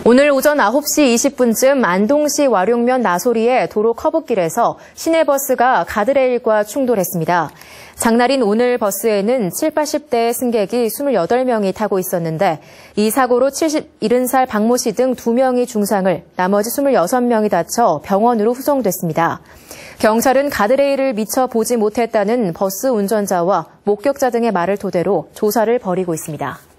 오늘 오전 9시 20분쯤 안동시 와룡면 나소리의 도로 커브길에서 시내버스가 가드레일과 충돌했습니다. 장날인 오늘 버스에는 70-80대 승객이 28명이 타고 있었는데 이 사고로 70살 박모 씨 등 2명이 중상을, 나머지 26명이 다쳐 병원으로 후송됐습니다. 경찰은 가드레일을 미처 보지 못했다는 버스 운전자와 목격자 등의 말을 토대로 조사를 벌이고 있습니다.